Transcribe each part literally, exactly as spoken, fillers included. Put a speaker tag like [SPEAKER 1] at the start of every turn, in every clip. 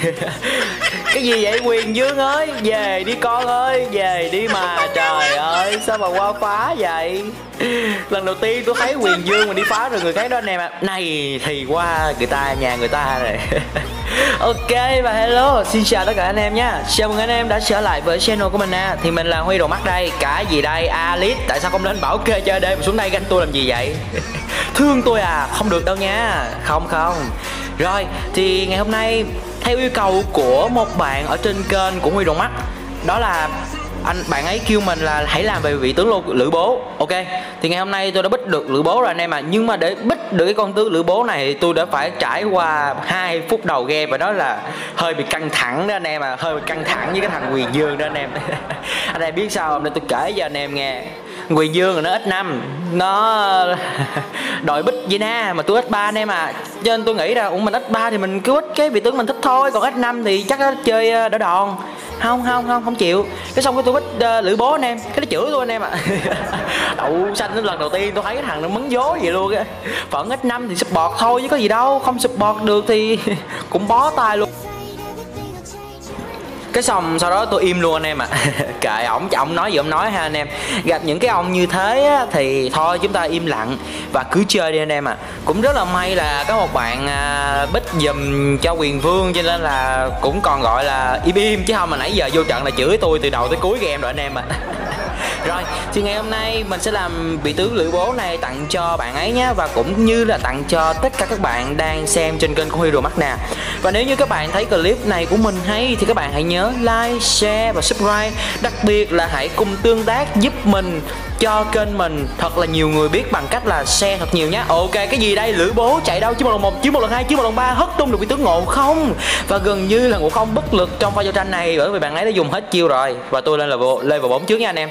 [SPEAKER 1] Cái gì vậy Quyền Dương ơi? Về đi con ơi, về đi mà. Trời ơi, sao mà qua phá vậy? Lần đầu tiên tôi thấy Quyền Dương mà đi phá rồi người khác đó anh em ạ. À. Này thì qua người ta, nhà người ta rồi. Ok và hello, xin chào tất cả anh em nhé. Chào mừng anh em đã trở lại với channel của mình nè. À. Thì mình là Huy Đồ Mắt đây. Cái gì đây? Alice, tại sao không lên bảo kê chơi đêm mà xuống đây ganh tôi làm gì vậy? Thương tôi à? Không được đâu nha. Không không. Rồi, thì ngày hôm nay theo yêu cầu của một bạn ở trên kênh của Huy Đồ Mắt, đó là anh bạn ấy kêu mình là hãy làm về vị tướng lô lữ bố. Ok, thì ngày hôm nay tôi đã bích được lữ bố rồi anh em à. Nhưng mà để bích được cái con tướng lữ bố này tôi đã phải trải qua hai phút đầu game, và đó là hơi bị căng thẳng đó anh em à. Hơi bị căng thẳng với cái thằng Quyền Dương đó anh em. Anh em biết sao không, nên tôi kể cho anh em nghe. Quyền Dương là nó ít năm, nó đội bích với na mà tôi ít ba anh em à. Cho nên tôi nghĩ là ủa mình ít ba thì mình cứ ít cái vị tướng mình thích thôi, còn ít năm thì chắc nó chơi đỡ đòn. Không không không không chịu. Cái xong cái tôi bích uh, lữ bố anh em, cái nó chửi tôi anh em ạ. À. Đậu xanh lần đầu tiên tôi thấy cái thằng nó mấn vố vậy luôn á. Phận ít năm thì support thôi chứ có gì đâu, không support được thì cũng bó tay luôn. Cái xong sau đó tôi im luôn anh em ạ. À. Kệ ổng, ổng nói gì ổng nói ha anh em. Gặp những cái ông như thế á, thì thôi chúng ta im lặng và cứ chơi đi anh em ạ. À. Cũng rất là may là có một bạn à, bích giùm cho Quyền Vương, cho nên là cũng còn gọi là im im, chứ không mà nãy giờ vô trận là chửi tôi từ đầu tới cuối game rồi anh em ạ. À. Rồi, thì ngày hôm nay mình sẽ làm vị tướng lữ bố này tặng cho bạn ấy nhé. Và cũng như là tặng cho tất cả các bạn đang xem trên kênh của Huy Đồ Mắt nè. Và nếu như các bạn thấy clip này của mình hay thì các bạn hãy nhớ like, share và subscribe. Đặc biệt là hãy cùng tương tác giúp mình cho kênh mình thật là nhiều người biết bằng cách là share thật nhiều nhé. Ok, cái gì đây? Lữ bố chạy đâu? Chứ một lần một, chứ một lần hai, chứ một lần ba hất tung được vị tướng Ngộ Không. Và gần như là Ngộ Không bất lực trong pha giao tranh này, bởi vì bạn ấy đã dùng hết chiêu rồi. Và tôi lên là level bốn trước nha anh em.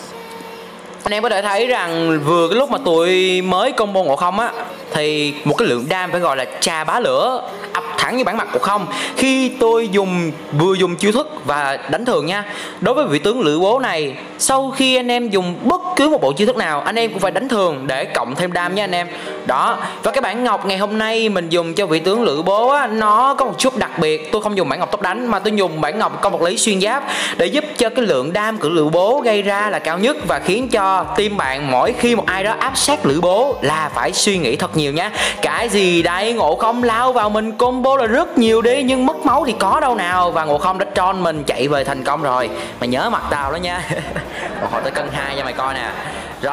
[SPEAKER 1] Anh em có thể thấy rằng vừa cái lúc mà tôi mới combo Ngộ Không á, thì một cái lượng đam phải gọi là trà bá lửa ập thẳng như bản mặt Ngộ Không khi tôi dùng vừa dùng chiêu thức và đánh thường nha. Đối với vị tướng lữ bố này, sau khi anh em dùng bất cứ một bộ chiêu thức nào, anh em cũng phải đánh thường để cộng thêm đam nha anh em. Đó, và cái bản ngọc ngày hôm nay mình dùng cho vị tướng lữ bố á, nó có một chút đặc biệt. Tôi không dùng bản ngọc tốc đánh mà tôi dùng bản ngọc công vật lý xuyên giáp để giúp cho cái lượng đam của lữ bố gây ra là cao nhất, và khiến cho team bạn mỗi khi một ai đó áp sát lữ bố là phải suy nghĩ thật nhiều nhá. Cái gì đây? Ngộ Không lao vào mình combo là rất nhiều đi, nhưng mất máu thì có đâu nào. Và Ngộ Không đã tròn mình chạy về thành công rồi. Mày nhớ mặt tao đó nha. Một hồi tới cân hai cho mày coi nè. Rồi,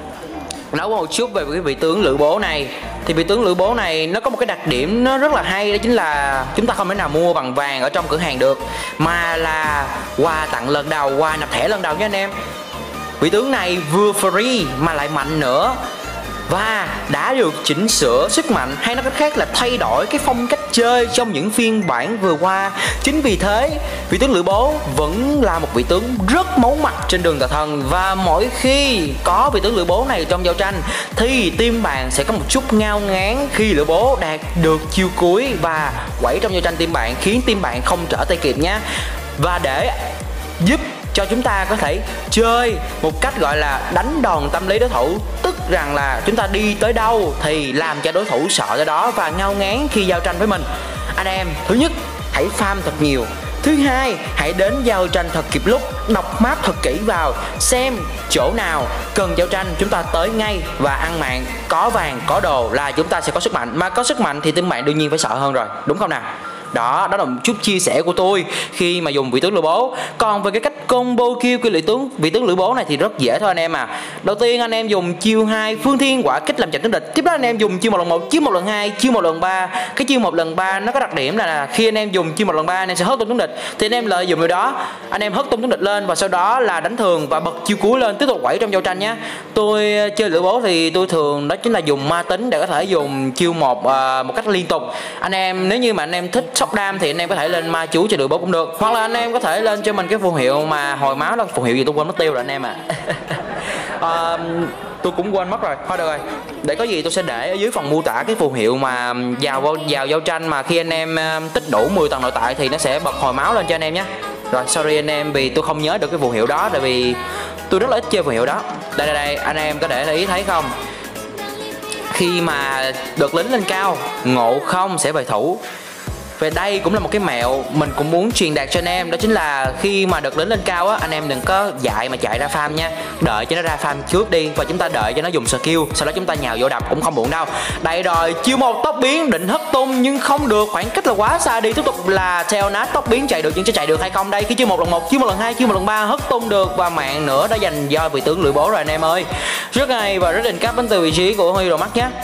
[SPEAKER 1] nói một chút về cái vị tướng lữ bố này. Thì vị tướng lữ bố này nó có một cái đặc điểm nó rất là hay, đó chính là chúng ta không thể nào mua bằng vàng ở trong cửa hàng được, mà là quà tặng lần đầu, quà nạp thẻ lần đầu nha anh em. Vị tướng này vừa free mà lại mạnh nữa, và đã được chỉnh sửa sức mạnh, hay nói cách khác là thay đổi cái phong cách chơi trong những phiên bản vừa qua. Chính vì thế vị tướng lữ bố vẫn là một vị tướng rất máu mặt trên đường tà thần, và mỗi khi có vị tướng lữ bố này trong giao tranh thì team bạn sẽ có một chút ngao ngán khi lữ bố đạt được chiêu cuối và quẩy trong giao tranh team bạn, khiến team bạn không trở tay kịp nhé. Và để giúp cho chúng ta có thể chơi một cách gọi là đánh đòn tâm lý đối thủ, tức rằng là chúng ta đi tới đâu thì làm cho đối thủ sợ tới đó và ngao ngán khi giao tranh với mình. Anh em, thứ nhất, hãy farm thật nhiều. Thứ hai, hãy đến giao tranh thật kịp lúc, đọc map thật kỹ vào, xem chỗ nào cần giao tranh chúng ta tới ngay và ăn mạng. Có vàng, có đồ là chúng ta sẽ có sức mạnh, mà có sức mạnh thì team bạn đương nhiên phải sợ hơn rồi, đúng không nào? Đó, đó là một chút chia sẻ của tôi khi mà dùng vị tướng lữ bố. Còn về cái cách combo kill của vị tướng vị tướng lữ bố này thì rất dễ thôi anh em à. Đầu tiên anh em dùng chiêu hai phương thiên quả kích làm chặn tính địch. Tiếp đó anh em dùng chiêu một lần một, chiêu một lần hai, chiêu một lần ba. Cái chiêu một lần ba nó có đặc điểm là khi anh em dùng chiêu một lần ba anh em sẽ hất tung tướng địch, thì anh em lợi dụng điều đó, anh em hất tung tướng địch lên và sau đó là đánh thường và bật chiêu cuối lên tiếp tục quẩy trong giao tranh nhé. Tôi chơi lữ bố thì tôi thường đó chính là dùng ma tính để có thể dùng chiêu một uh, một cách liên tục. Anh em nếu như mà anh em thích sóc đam thì anh em có thể lên ma chú cho lữ bố cũng được, hoặc là anh em có thể lên cho mình cái phù hiệu mà hồi máu, đó phù hiệu gì tôi quên mất tiêu rồi anh em ạ. À. uh, tôi cũng quên mất rồi, thôi được rồi, để có gì tôi sẽ để ở dưới phần mô tả cái phù hiệu mà vào vào giao tranh mà khi anh em tích đủ mười tầng nội tại thì nó sẽ bật hồi máu lên cho anh em nhé. Rồi sorry anh em vì tôi không nhớ được cái phù hiệu đó, tại vì tôi rất là ít chơi phù hiệu đó. Đây đây đây, anh em có để ý thấy không, khi mà được lính lên cao, Ngộ Không sẽ về thủ, Về đây cũng là một cái mẹo mình cũng muốn truyền đạt cho anh em, đó chính là khi mà đợt lính lên cao á, anh em đừng có dại mà chạy ra farm nha, đợi cho nó ra farm trước đi và chúng ta đợi cho nó dùng skill, sau đó chúng ta nhào vô đập cũng không muộn đâu. Đây rồi, chiêu một tốc biến định hất tung nhưng không được, khoảng cách là quá xa đi. Tiếp tục là theo nát tốc biến chạy được nhưng sẽ chạy được hay không đây? Cái chiêu một lần một, chiêu một lần hai, chiêu một lần ba hất tung được và mạng nữa đã dành do vị tướng lưỡi bố rồi anh em ơi. Rất hay và rất đỉnh cấp đến từ vị trí của Hero Max nhé.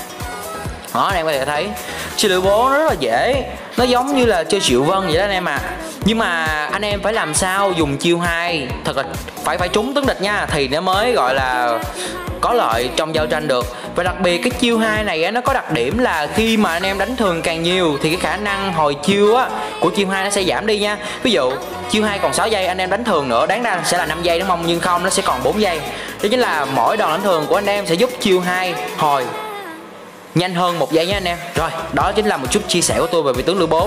[SPEAKER 1] Đó, anh em có thể thấy chơi lưỡi bố nó rất là dễ, nó giống như là chơi Triệu Vân vậy đó anh em à. Nhưng mà anh em phải làm sao dùng chiêu hai thật là phải phải trúng tướng địch nha, thì nó mới gọi là có lợi trong giao tranh được. Và đặc biệt cái chiêu hai này á, nó có đặc điểm là khi mà anh em đánh thường càng nhiều thì cái khả năng hồi chiêu á của chiêu hai nó sẽ giảm đi nha. Ví dụ chiêu hai còn sáu giây, anh em đánh thường nữa đáng ra sẽ là năm giây đúng không, nhưng không, nó sẽ còn bốn giây. Đó chính là mỗi đòn đánh thường của anh em sẽ giúp chiêu hai hồi nhanh hơn một giây nha anh em. Rồi, đó chính là một chút chia sẻ của tôi về vị tướng lưỡi bố.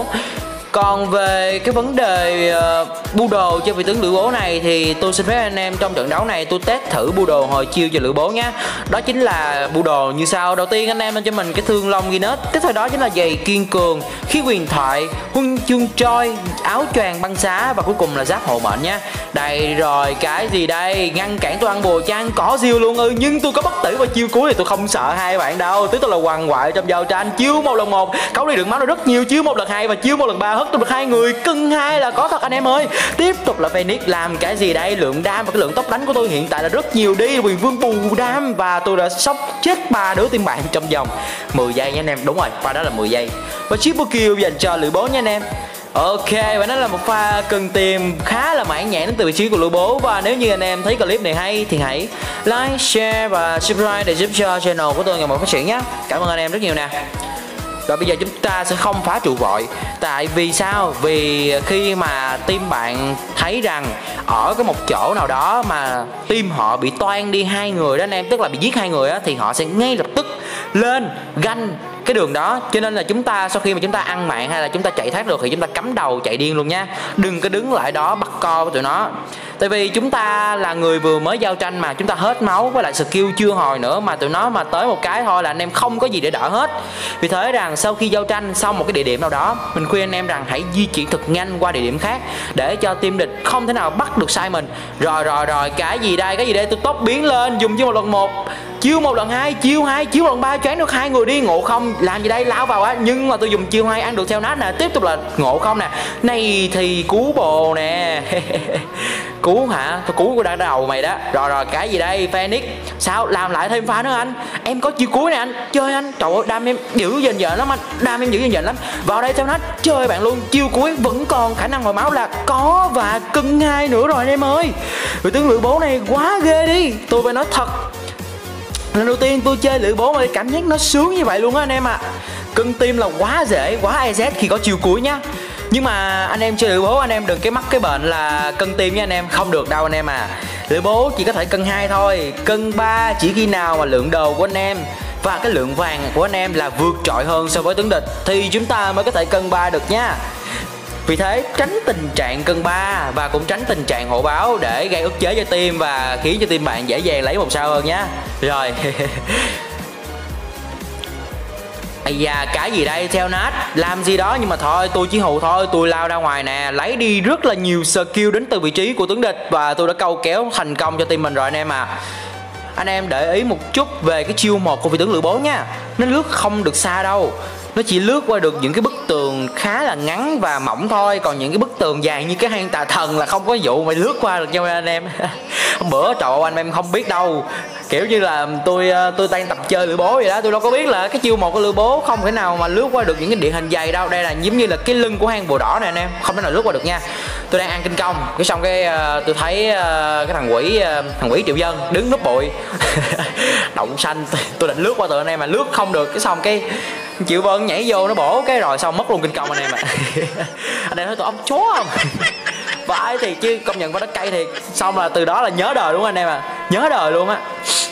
[SPEAKER 1] Còn về cái vấn đề uh, bu đồ cho vị tướng lưỡi bố này thì tôi xin phép anh em trong trận đấu này tôi test thử bu đồ hồi chiêu cho lưỡi bố nhé. Đó chính là bu đồ như sau. Đầu tiên anh em lên cho mình cái thương long Guinness, tiếp theo đó chính là giày kiên cường, khí huyền thoại, huân chương trôi, áo choàng băng xá và cuối cùng là giáp hộ mệnh nhé. Đây rồi, cái gì đây? Ngăn cản tôi ăn bùa chăng? Có siêu luôn ư, nhưng tôi có bất tử vào chiêu cuối thì tôi không sợ hai bạn đâu. Tiếp tục là hoàng hoại trong giao tranh, chiêu một lần một cấu đi được máu rất nhiều, chiêu một lần hai và chiêu một lần ba hất được hai người, cưng hai là có thật anh em ơi. Tiếp tục là Phoenix làm cái gì đây? Lượng đam và cái lượng tốc đánh của tôi hiện tại là rất nhiều đi, quyền vương bù đam và tôi đã sốc chết ba đứa team bạn trong vòng mười giây nha anh em. Đúng rồi, pha đó là mười giây và triple kill dành cho lưỡi bố nha anh em. Ok, và nó là một pha cần tìm khá là mãn nhãn đến từ vị trí của lưỡi bố. Và nếu như anh em thấy clip này hay thì hãy like, share và subscribe để giúp cho channel của tôi ngày một phát triển nhé. Cảm ơn anh em rất nhiều nè. Và bây giờ chúng ta sẽ không phá trụ vội. Tại vì sao? Vì khi mà team bạn thấy rằng ở cái một chỗ nào đó mà team họ bị toan đi hai người đó anh em, tức là bị giết hai người á, thì họ sẽ ngay lập tức lên ganh cái đường đó. Cho nên là chúng ta sau khi mà chúng ta ăn mạng hay là chúng ta chạy thoát được thì chúng ta cắm đầu chạy điên luôn nha. Đừng có đứng lại đó bắt co với tụi nó. Tại vì chúng ta là người vừa mới giao tranh mà, chúng ta hết máu với lại skill chưa hồi nữa, mà tụi nó mà tới một cái thôi là anh em không có gì để đỡ hết. Vì thế rằng sau khi giao tranh xong một cái địa điểm nào đó, mình khuyên anh em rằng hãy di chuyển thật nhanh qua địa điểm khác để cho team địch không thể nào bắt được sai mình. Rồi rồi rồi, cái gì đây? Cái gì đây? Tôi tốc biến lên dùng chiêu một lần một, chiêu một lần hai, chiêu hai, chiêu một lần ba, choáng được hai người đi. Ngộ không? Làm gì đây? Lao vào á, nhưng mà tôi dùng chiêu hai ăn được theo nát nè. Tiếp tục là ngộ không nè. Này thì cứu bồ nè. Cứu hả? Tôi cứu của đã đầu mày đó. Rồi rồi, cái gì đây? Phoenix sao làm lại thêm pha nữa anh? Em có chiêu cuối nè anh, chơi anh. Trời ơi, đam em dữ dần dần lắm anh, đam em dữ dần dần lắm. Vào đây theo nát chơi bạn luôn. Chiêu cuối vẫn còn khả năng hồi máu là có và cân hai nữa rồi anh em ơi. Vị tướng lưỡi bố này quá ghê đi, tôi phải nói thật. Lần đầu tiên tôi chơi lưỡi bố mà cảm giác nó sướng như vậy luôn á anh em ạ. À. Cân tim là quá dễ, quá e zét khi có chiêu cuối nhá. Nhưng mà anh em chơi lưỡi bố anh em đừng cái mắc cái bệnh là cân tim nha anh em, không được đâu anh em à. Lưỡi bố chỉ có thể cân hai thôi, cân ba chỉ khi nào mà lượng đồ của anh em và cái lượng vàng của anh em là vượt trội hơn so với tướng địch thì chúng ta mới có thể cân ba được nha. Vì thế tránh tình trạng cân ba và cũng tránh tình trạng hộ báo để gây ức chế cho team và khiến cho team bạn dễ dàng lấy một sao hơn nhé. Rồi. Ây da, cái gì đây? Theo nát làm gì đó, nhưng mà thôi tôi chỉ hù thôi. Tôi lao ra ngoài nè, lấy đi rất là nhiều skill đến từ vị trí của tướng địch và tôi đã câu kéo thành công cho team mình rồi anh em à. Anh em để ý một chút về cái chiêu một của vị tướng lưỡi bố nha. Nó lướt không được xa đâu, nó chỉ lướt qua được những cái bức tường khá là ngắn và mỏng thôi. Còn những cái bức tường dài như cái hang tà thần là không có vụ mà lướt qua được cho anh em. Bữa trời ơi, anh em không biết đâu, kiểu như là tôi tôi đang tập chơi lưỡi bố vậy đó, tôi đâu có biết là cái chiêu một của lưỡi bố không thể nào mà lướt qua được những cái địa hình dày đâu. Đây là giống như là cái lưng của hang bùa đỏ này anh em, không thể nào lướt qua được nha. Tôi đang ăn kinh công cái xong cái uh, tôi thấy uh, cái thằng quỷ uh, thằng quỷ triệu dân đứng núp bụi động xanh, tôi định lướt qua tụi anh em mà lướt không được, cái xong cái Triệu Vân nhảy vô nó bổ cái rồi xong mất luôn kinh công anh em ạ. Anh em thấy tụi ông chó không? Vãi thì chứ, công nhận con đất cây thiệt. Xong là từ đó là nhớ đời luôn anh em à, nhớ đời luôn á.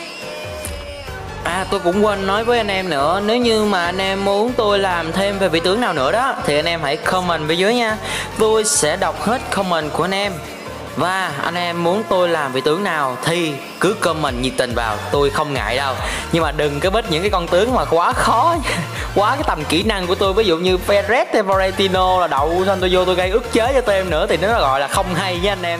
[SPEAKER 1] À tôi cũng quên nói với anh em nữa, nếu như mà anh em muốn tôi làm thêm về vị tướng nào nữa đó thì anh em hãy comment bên dưới nha. Tôi sẽ đọc hết comment của anh em Và anh em muốn tôi làm vị tướng nào thì cứ comment nhiệt tình vào, tôi không ngại đâu. Nhưng mà đừng có bích những cái con tướng mà quá khó, quá cái tầm kỹ năng của tôi. Ví dụ như Ferret hay Valentino là đậu xong tôi vô tôi gây ức chế cho tem nữa thì nó gọi là không hay nha anh em.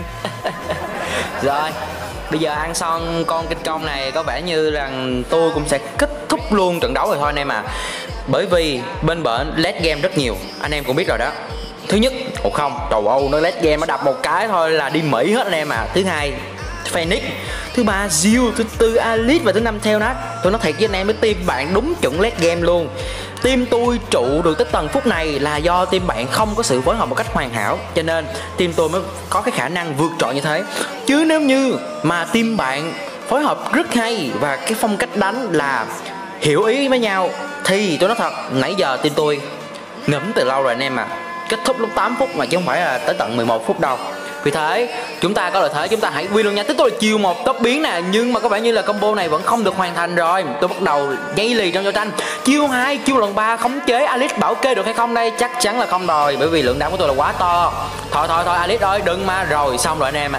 [SPEAKER 1] Rồi bây giờ ăn xong con kinh công này có vẻ như rằng tôi cũng sẽ kết thúc luôn trận đấu rồi thôi anh em à. Bởi vì bên bển late game rất nhiều, anh em cũng biết rồi đó. Thứ nhất, ồ không, trời ơi nó late game nó đập một cái thôi là đi Mỹ hết anh em à. Thứ hai, Phoenix. Thứ ba, Zill. Thứ tư, Alice. Và thứ năm, Telnet. Tôi nói thiệt với anh em, với team bạn đúng chuẩn late game luôn. Team tôi trụ được tới tầng phút này là do team bạn không có sự phối hợp một cách hoàn hảo, cho nên team tôi mới có cái khả năng vượt trội như thế. Chứ nếu như mà team bạn phối hợp rất hay và cái phong cách đánh là hiểu ý với nhau thì tôi nói thật, nãy giờ team tôi ngẫm từ lâu rồi anh em à. Kết thúc lúc tám phút mà chứ không phải là tới tận mười một phút đâu. Vì thế chúng ta có lợi thế, chúng ta hãy win luôn nha. Tiếp tôi là chiều một tốc biến nè, nhưng mà có vẻ như là combo này vẫn không được hoàn thành rồi. Tôi bắt đầu dây lì trong giao tranh. Chiêu hai, chiêu lần ba khống chế Alice, bảo kê được hay không đây? Chắc chắn là không rồi, bởi vì lượng đam của tôi là quá to. Thôi thôi thôi Alice ơi đừng mà, rồi xong rồi anh em ạ.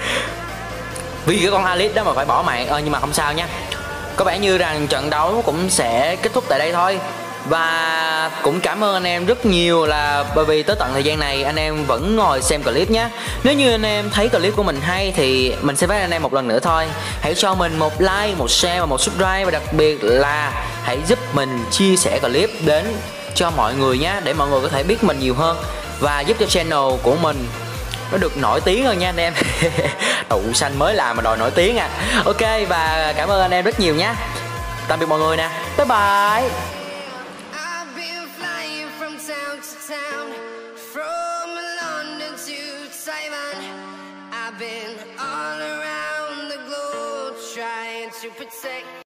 [SPEAKER 1] Vì cái con Alice đó mà phải bỏ mạng. Ờ nhưng mà không sao nha. Có vẻ như rằng trận đấu cũng sẽ kết thúc tại đây thôi. Và cũng cảm ơn anh em rất nhiều là bởi vì tới tận thời gian này anh em vẫn ngồi xem clip nhé. Nếu như anh em thấy clip của mình hay thì mình sẽ phát anh em một lần nữa thôi. Hãy cho mình một like, một share và một subscribe. Và đặc biệt là hãy giúp mình chia sẻ clip đến cho mọi người nhé, để mọi người có thể biết mình nhiều hơn và giúp cho channel của mình nó được nổi tiếng hơn nha anh em. Đậu xanh mới làm mà đòi nổi tiếng à. Ok và cảm ơn anh em rất nhiều nhé. Tạm biệt mọi người nè. Bye bye.
[SPEAKER 2] I've been all around the globe trying to protect